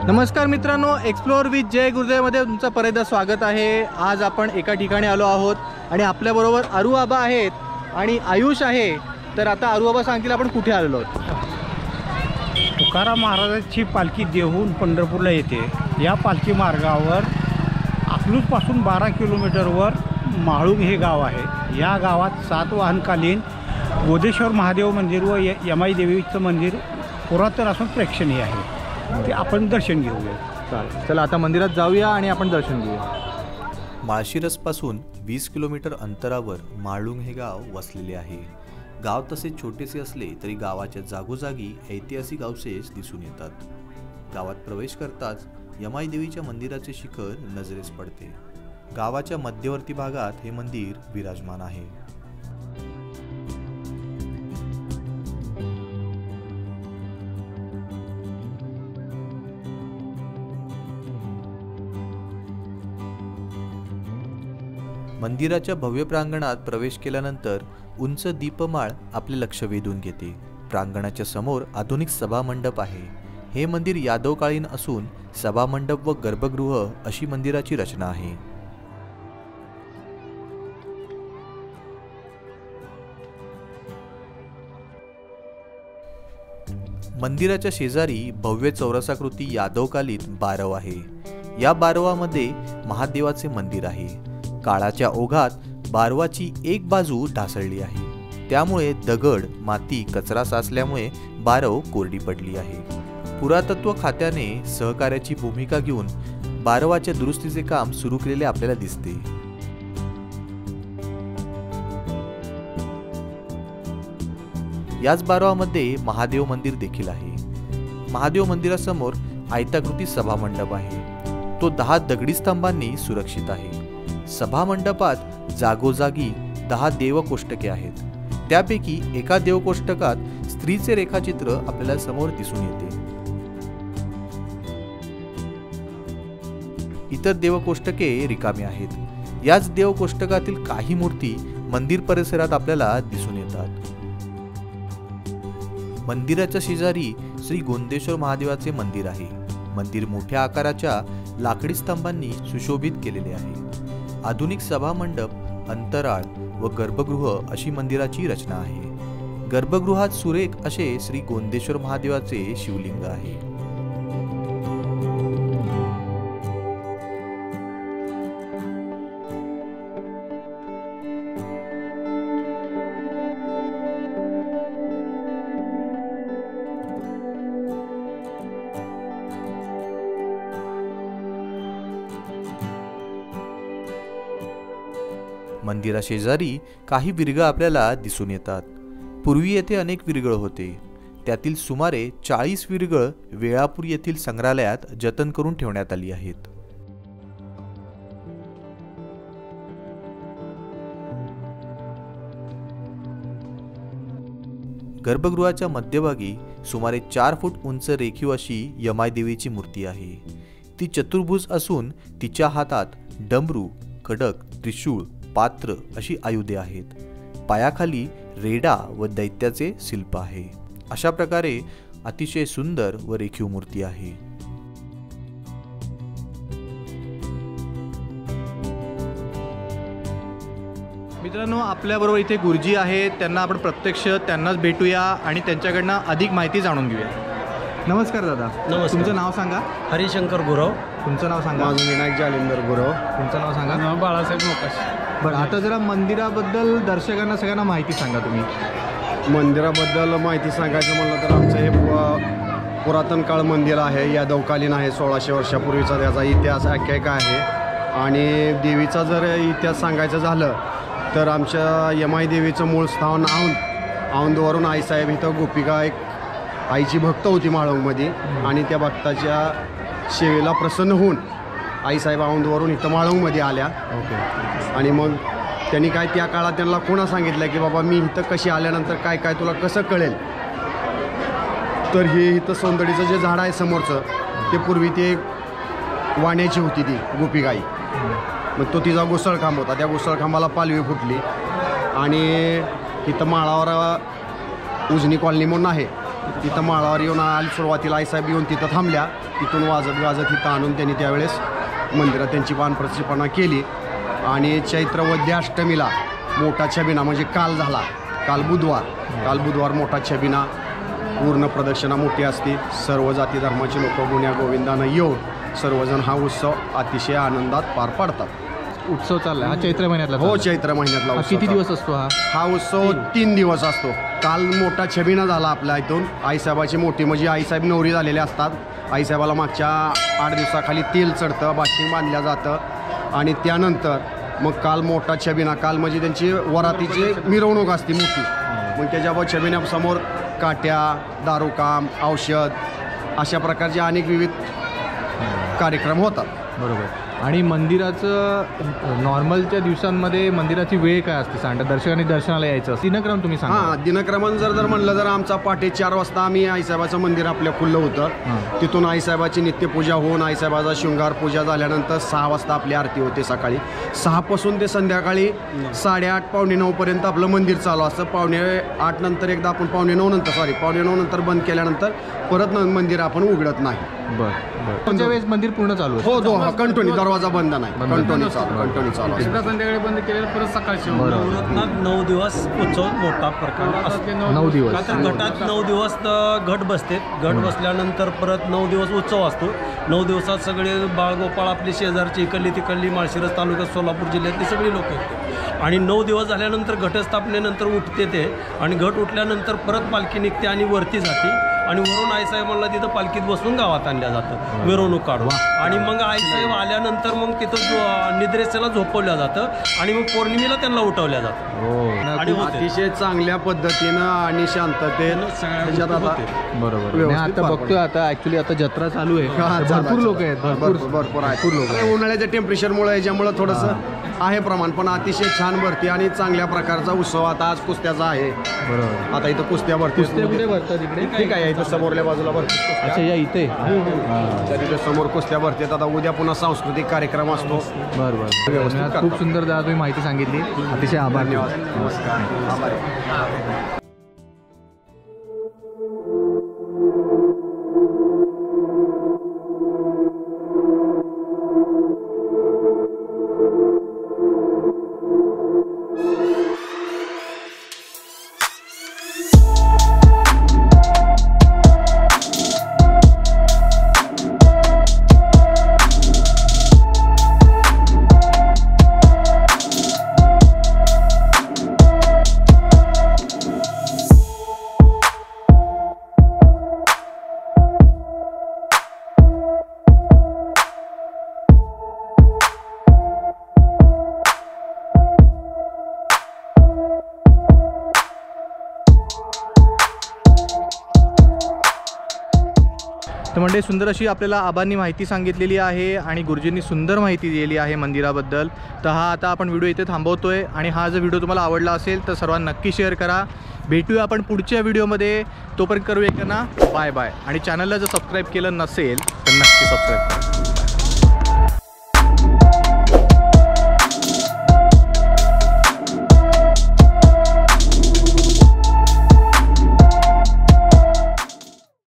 नमस्कार मित्रांनो, explore with जय गुरुदेवमध्ये तुमचं परत स्वागत आहे। आज आपण एका ठिकाणी आलो आहोत आणि आपल्याबरोबर अरू आबा आहेत आणि आयुष आहे। तर आता अरू आबा सांगतील आपण कुठे आलेलो आहोत। तुकाराम महाराजांची पालखी देहून पंढरपूरला येते। या पालखी मार्गावर अकलूजपासून 12 किलोमीटरवर माळुंग हे गाव आहे। या गावात सातवाहनकालीन गोदेश्वर महादेव मंदिर व यमाई देवीचं मंदिर पुरातन असून प्रेक्षणीय आहे। ते आपण दर्शन घेऊया। चालेल, चला आता मंदिरात जाऊया आणि आपण दर्शन घेऊया। माळशिरसपासून 20 किलोमीटर अंतरावर माळुंग हे गाव वसलेले आहे। गाव तसे छोटेसे असले तरी गावाच्या जागोजागी ऐतिहासिक अवशेष दिसून येतात। गावात प्रवेश करताच यमाई देवीच्या मंदिराचे शिखर नजरेस पडते। गावाच्या मध्यवर्ती भागात हे मंदिर विराजमान आहे। मंदिराच्या भव्य प्रांगणात प्रवेश केल्यानंतर उंच दीपमाळ आपले लक्ष वेधून घेते। प्रांगणाच्या समोर आधुनिक सभामंडप आहे। हे मंदिर यादवकालीन असून सभामंडप व गर्भगृह अशी मंदिराची रचना आहे। मंदिराच्या शेजारी भव्य चौरसाकृती यादवकालीन बारव आहे। या बारवामध्ये महादेवाचे मंदिर आहे। काळाच्या ओघात बारवाची एक बाजू ढासळली आहे, त्यामुळे दगड, माती, कचरा साचल्यामुळे बारव कोरडी पडली आहे। पुरातत्व खात्याने सहकार्याची भूमिका घेऊन बारवाच्या दुरुस्तीचे काम सुरू केलेले आपल्याला दिसते। याच बारवामध्ये महादेव मंदिर देखील आहे। महादेव मंदिरासमोर आयताकृती सभामंडप आहे। तो 10 दगडी स्तंभांनी सुरक्षित आहे। सभामंडपात जागोजागी 10 देवकोष्टके आहेत। त्यापैकी एका देवकोष्टकात स्त्रीचे रेखाचित्र आपल्याला समोर दिसून येते। इतर देवकोष्टके रिकामी आहेत। याच देवकोष्टकातील काही मूर्ती मंदिर परिसरात आपल्याला दिसून येतात। मंदिराच्या शेजारी श्री गोंदेश्वर महादेवाचे मंदिर आहे। मंदिर मोठ्या आकाराच्या लाकडी स्तंभांनी सुशोभित केलेले आहे। आधुनिक सभामंडप, अंतराळ व गर्भगृह अशी मंदिराची रचना आहे। गर्भगृहात सुरेख असे श्री गोंदेश्वर महादेवाचे शिवलिंग आहे। मंदिराशेजारी काही विरगळ आपल्याला दिसून येतात। पूर्वी येथे अनेक विरगळ होते। त्यातील सुमारे 40 विरगळ वेळापूर येथील संग्रहालयात जतन करून ठेवण्यात आली आहेत। गर्भगृहाच्या मध्यभागी सुमारे 4 फूट उंच रेखीव अशी यमाई देवीची मूर्ती आहे। ती चतुर्भुज असून तिच्या हातात डमरू, खडक, त्रिशूळ, पात्र अशी आयुधे आहेत। पायाखाली रेडा व दैत्याचे शिल्प आहे। अशा प्रकारे अतिशय सुंदर व रेखीव मूर्ती आहे। मित्रांनो, आपल्याबरोबर इथे गुरुजी आहेत। त्यांना आपण प्रत्यक्ष त्यांनाच भेटूया आणि त्यांच्याकडनं अधिक माहिती जाणून घेऊया। नमस्कार दादा। नमस्कार। तुमचं नाव सांगा। हरिशंकर गुरव। तुमचं नाव सांगा। माझं विनायक जालिंदर गुरव। तुमचं नाव सांगा। बाळासाहेब मोकाश। बरं, आता जरा मंदिराबद्दल दर्शकांना सगळ्यांना माहिती सांगा तुम्ही। मंदिराबद्दल माहिती सांगायचं म्हणलं तर आमचं हे पुरातन काळ मंदिर आहे। यादवकालीन आहे। 1600 वर्षापूर्वीचा त्याचा इतिहास आख्यायिका आहे। आणि देवीचा जर इतिहास सांगायचं झालं तर आमच्या यमाई देवीचं मूळ स्थान औंधवरून आईसाहेब इथं गोपिका एक आईची भक्त होती माळुंगमध्ये आणि त्या भक्ताच्या सेवेला प्रसन्न होऊन आईसाहेब औंधवरून इथं माळुंगमध्ये आल्या। ओके। आणि मग त्यांनी काय त्या काळात त्यांना कोणा सांगितलं की बाबा मी इथं कशी आल्यानंतर काय काय तुला कसं कळेल। तर हे इथं सौंदर्याचं जे झाड आहे समोरचं ते पूर्वी ते वाण्याची होती ती गोपिकाई। मग तो तिचा घुसळखांब होता। त्या घुसळखांबाला पालवी फुटली आणि इथं माळावर उजनी कॉलनी म्हणून आहे तिथं माळावर येऊन सुरुवातीला आईसाहेब येऊन तिथं थांबल्या. तिथून वाजत गाजत इथं आणून त्यांनी त्यावेळेस मंदिरात त्यांची पानप्रतिष्ठापना केली. आणि चैत्र वद्य अष्टमीला मोठा छबिना म्हणजे काल बुधवार मोठा छबिना पूर्ण प्रदक्षिणा मोठी असते. सर्व जाती धर्माचे लोक गुण्या गोविंदानं येऊन सर्वजण हा उत्सव अतिशय आनंदात पार पाडतात. उत्सव चाललाय हा चैत्र महिन्यातला हो, चैत्र महिन्यातला हा उत्सव किती दिवस असतो हा उत्सव 3 दिवस असतो. काल मोठा छबिना झाला आपल्या इथून. आईसाहेबाची मोठी म्हणजे आईसाहेब नवरी झालेले असतात. आईसाहेबाला मागच्या 8 दिवसाखाली तेल चढतं, बाशिंग बांधल्या जातं. आणि त्यानंतर मग काल मोठा छबिना, काल म्हणजे त्यांची वरातीची मिरवणूक असते मोठी. मग त्याच्यावर छबिन्यासमोर काट्या, दारूकाम, औषध अशा प्रकारचे अनेक विविध कार्यक्रम होतात. बरोबर. आणि मंदिराचं नॉर्मलच्या दिवसांमध्ये मंदिराची वेळ काय असते सांगता? दर्शकांनी दर्शनाला यायचं दिनक्रम तुम्ही सांगा. हां, दिनक्रमण जर म्हणलं तर आमचा पहाटे 4 वाजता आम्ही आईसाहेबाचं मंदिर आपल्या खुलं होतं. तिथून आईसाहेबाची नित्यपूजा होऊन आईसाहेबाचा शृंगार पूजा झाल्यानंतर 6 वाजता आपली आरती होते. सकाळी 6 पासून ते संध्याकाळी 8:30 पावणे 9 पर्यंत आपलं मंदिर चालू असतं. 8:15 नंतर एकदा आपण 9:15 नंतर बंद केल्यानंतर परत मंदिर आपण उघडत नाही. बरं. तुमच्या वेळेस मंदिर पूर्ण चालू आहे? हो, कंटिन्यू, दरवाजा बंद नाही, कंटिन्यू चालू एकदा संध्याकाळी बंद केलेलं परत सकाळची. 9 दिवस उत्सव मोठा प्रकार असतो. 9 दिवस. का तर घटात 9 दिवस घट बसते. घट बसल्यानंतर परत 9 दिवस उत्सव असतो. 9 दिवसात सगळे बाळगोपाळ आपली शेजारची इकडली तिकडली माळशिरस तालुक्यात सोलापूर जिल्ह्यातली सगळी लोक येतात. आणि 9 दिवस झाल्यानंतर घटस्थापनेनंतर उठते ते. आणि घट उठल्यानंतर परत पालखी निघते आणि वरती जाते. आणि वरून आईसाहेबांना तिथं पालखीत बसून गावात आणल्या जातं मिरवणूक काढून. आणि मग आईसाहेब आल्यानंतर मग तिथं निद्रेसेला झोपवल्या जातं. आणि मग पौर्णिमेला त्यांना उठवल्या जातं. आणि अतिशय चांगल्या पद्धतीनं आणि शांततेनं त्याच्यात आता बरोबर. मी आता बघतोय आता ऍक्च्युली आता जत्रा चालू आहे. भरपूर लोक आहेत. भरपूर लोक. उन्हाळ्याच्या टेम्परेचरमुळे याच्यामुळे थोडंसं आहे प्रमाण, पण अतिशय छान भरती आणि चांगल्या प्रकारचा उत्सव. आता आज कुस्त्याचा आहे. बरोबर. आता इथं कुस्त्या भरती. कुठे भरतात इकडे? ठीक आहे, इथं समोरल्या बाजूला भरती. अच्छा, या इथे तिथे समोर कुस्त्या भरतात. आता उद्या पुन्हा सांस्कृतिक कार्यक्रम असतो. बरोबर. खूप सुंदर दादा तुम्ही माहिती सांगितली. अतिशय आभार. नमस्कार. आभार. तर म्हणजे सुंदर अशी आपल्याला आबांनी माहिती सांगितलेली आहे आणि गुरुजींनी सुंदर माहिती दिलेली आहे मंदिराबद्दल. तर हा आता आपण व्हिडिओ इथे थांबवतोय. आणि हा जर व्हिडिओ तुम्हाला आवडला असेल तर सर्वांना नक्की शेअर करा. भेटूया आपण पुढच्या व्हिडिओमध्ये. तोपर्यंत करूया ना बाय बाय. आणि चॅनलला जर सबस्क्राईब केलं नसेल तर नक्की सबस्क्राईब करा.